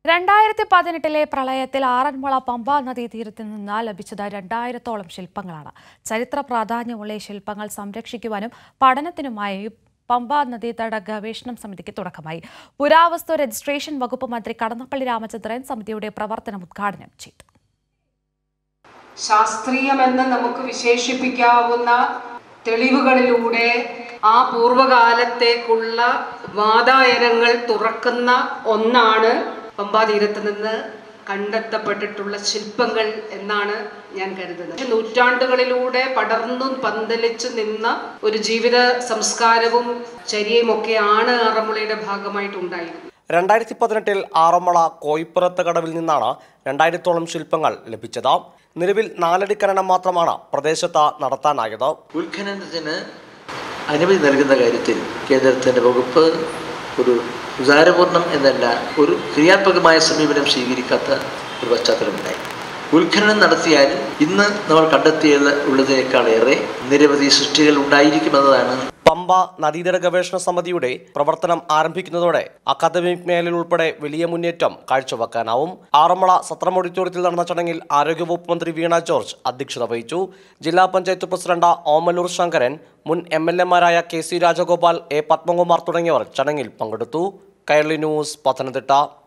2018 പ്രളയത്തിൽ ആറന്മുള പമ്പ നദീതീരത്ത് നിന്ന് ലഭിച്ചത് 2000-ഓളം ശില്പങ്ങളാണ്. ചരിത്ര പ്രാധാന്യമുള്ള ഈ ശില്പങ്ങൾ സംരക്ഷിക്കുവാനും പഠനത്തിനുമായി പമ്പ നദീതട ഗവേഷണ സമിതിക്ക് തുടക്കമായി. പുരാവസ്തു രജിസ്ട്രേഷൻ വകുപ്പ് മന്ത്രി കടന്നപ്പള്ളി രാമചന്ദ്രൻ സമിതിയുടെ പ്രവർത്തനം ഉദ്ഘാടനം ചെയ്തു. ശാസ്ത്രീയമെന്ന് നമുക്ക് വിശേഷിപ്പിക്കാവുന്ന തെളിവുകളിലൂടെ ആ പൂർവകാലത്തേക്കുള്ള വാതായനങ്ങൾ തുറക്കുന്ന ഒന്നാണ് പമ്പാതീരത്ത് നിന്ന് കണ്ടെത്തപ്പെട്ടിട്ടുള്ള ശില്പങ്ങൾ എന്നാണ് ഞാൻ കരുതുന്നത്. നൂറ്റാണ്ടുകളിലൂടെ പടർന്നു പന്തലിച്ചു നിന്ന ഒരു ജീവിത സംസ്കാരവും ചര്യയും ഒക്കെയാണ് ആറന്മുളയുടെ ഭാഗമായിട്ടുണ്ടായിരുന്നത്. 2018 ആറന്മുള കോയിപ്പുറത്ത് കടവിൽ നിന്നാണ് 2000-ഓളം ശില്പങ്ങൾ ലഭിച്ചത്. നിലവിൽ 4 അടി ഖനനം മാത്രമാണ് പ്രദേശത്ത് നടത്താനായത്. ഉത്ഖനനത്തിന് അനുമതി നൽകുന്ന കാര്യത്തിൽ കേന്ദ്രത്തിൻ്റെ വകുപ്പ് ഒരു ഉദാരപൂർണം എന്നല്ല ഒരു ക്രിയാത്മകമായ സമീപനം സ്വീകരിക്കാത്ത ഒരു പശ്ചാത്തലമുണ്ടായി. ഉത്ഖനനം നടത്തിയാൽ ഇന്ന് നമ്മൾ കണ്ടെത്തിയുള്ളതിനേക്കാളേറെ നിരവധി സൃഷ്ടികൾ ഉണ്ടായിരിക്കുമെന്നതാണ്. പമ്പ നദീതട ഗവേഷണ സമിതിയുടെ പ്രവർത്തനം ആരംഭിക്കുന്നതോടെ അക്കാദമിക് മേഖലയിൽ ഉൾപ്പെടെ വലിയ മുന്നേറ്റം കാഴ്ചവെക്കാനാവും. ആറന്മുള സത്രം ഓഡിറ്റോറിയത്തിൽ നടന്ന ചടങ്ങിൽ ആരോഗ്യവകുപ്പ് മന്ത്രി വീണ ജോർജ് അധ്യക്ഷത വഹിച്ചു. ജില്ലാ പഞ്ചായത്ത് പ്രസിഡന്റ് ഓമലൂർ ശങ്കരൻ, മുൻ MLA-മാരായ KC രാജഗോപാൽ, A പത്മകുമാർ തുടങ്ങിയവർ ചടങ്ങിൽ പങ്കെടുത്തു. കൈരളി ന്യൂസ്, പത്തനംതിട്ട.